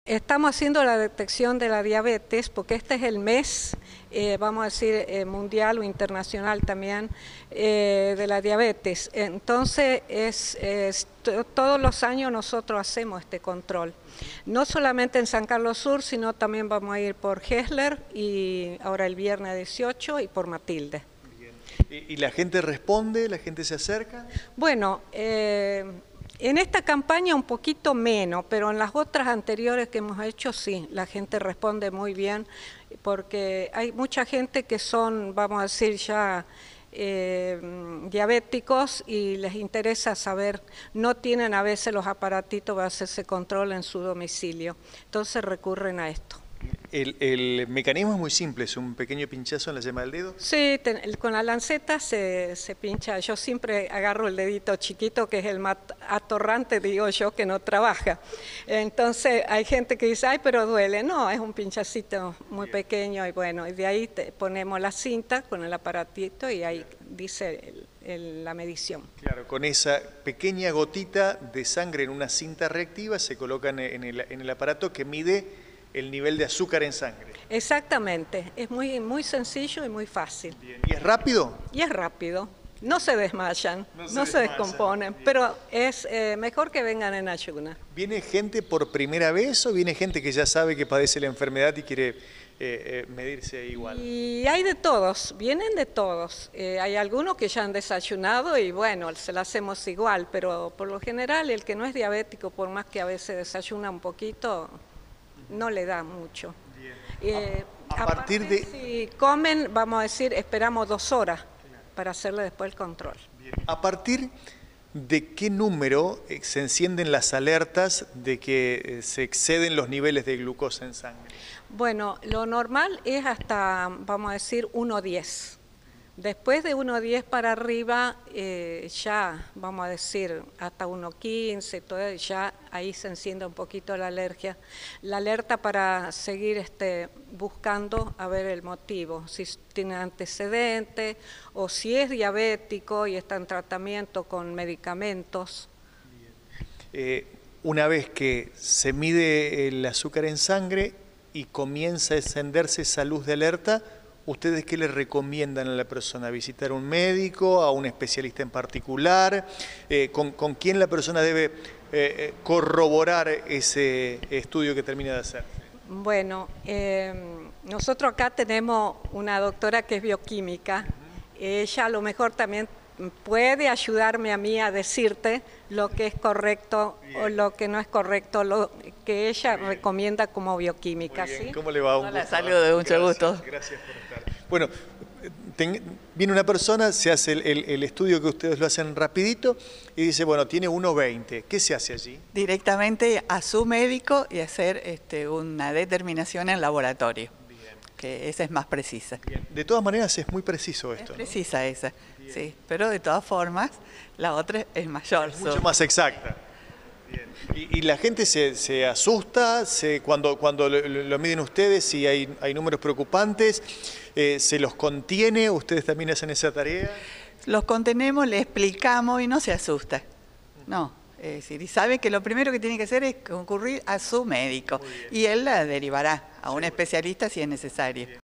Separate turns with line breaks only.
Estamos haciendo la detección de la diabetes porque este es el mes, vamos a decir, mundial o internacional también, de la diabetes. Entonces, todos los años nosotros hacemos este control. No solamente en San Carlos Sur, sino también vamos a ir por Hessler y ahora el viernes 18 y por Matilde.
¿Y la gente responde? ¿La gente se acerca?
Bueno, en esta campaña un poquito menos, pero en las otras anteriores que hemos hecho sí, la gente responde muy bien, porque hay mucha gente que son, vamos a decir ya, diabéticos y les interesa saber, no tienen a veces los aparatitos para hacerse control en su domicilio, entonces recurren a esto.
El mecanismo es muy simple, es un pequeño pinchazo en la yema del dedo.
Sí, con la lanceta se pincha. Yo siempre agarro el dedito chiquito, que es el más atorrante, digo yo, que no trabaja. Entonces hay gente que dice, ay, pero duele. No, es un pinchacito muy pequeño y bueno, y de ahí ponemos la cinta con el aparatito y ahí dice la medición.
Claro, con esa pequeña gotita de sangre en una cinta reactiva se coloca en el aparato que mide el nivel de azúcar en sangre.
Exactamente, es muy sencillo y muy fácil.
Bien. ¿Y es rápido?
Y es rápido, no se desmayan, no se descomponen, bien. Pero es mejor que vengan en ayuna.
¿Viene gente por primera vez o viene gente que ya sabe que padece la enfermedad y quiere medirse igual?
Y hay de todos, vienen de todos. Hay algunos que ya han desayunado y bueno, se la hacemos igual, pero por lo general el que no es diabético, por más que a veces desayuna un poquito, no le da mucho.
A partir de...
Si comen, vamos a decir, esperamos 2 horas para hacerle después el control.
Bien. ¿A partir de qué número se encienden las alertas de que se exceden los niveles de glucosa en sangre?
Bueno, lo normal es hasta, vamos a decir, 1,10. Después de 1,10 para arriba, ya, vamos a decir, hasta 1,15, todo, ya ahí se enciende un poquito la alerta para seguir buscando a ver el motivo, si tiene antecedentes o si es diabético y está en tratamiento con medicamentos.
Una vez que se mide el azúcar en sangre y comienza a encenderse esa luz de alerta, ¿ustedes qué le recomiendan a la persona? ¿Visitar a un médico, a un especialista en particular? ¿Con quién la persona debe corroborar ese estudio que termina de hacer?
Bueno, nosotros acá tenemos una doctora que es bioquímica. Ella a lo mejor también puede ayudarme a mí a decirte lo que es correcto o lo que no es correcto, lo que ella recomienda como bioquímica. ¿Sí?
¿Cómo le va?
Hola, saludos, mucho gusto.
Gracias por estar. Bueno, viene una persona, se hace el estudio que ustedes lo hacen rapidito y dice, bueno, tiene 1,20. ¿Qué se hace allí?
Directamente a su médico y hacer una determinación en laboratorio, que esa es más precisa.
Bien. De todas maneras es muy preciso esto.
Es precisa, ¿no? Esa, bien. Sí, pero de todas formas la otra es mayor.
Es mucho más exacta. Bien. Y la gente se asusta cuando lo miden ustedes y hay números preocupantes, se los contiene, ustedes también hacen esa tarea.
Los contenemos, le explicamos y no se asusta. No. Es decir, y sabe que lo primero que tiene que hacer es concurrir a su médico y él la derivará a un especialista si es necesario.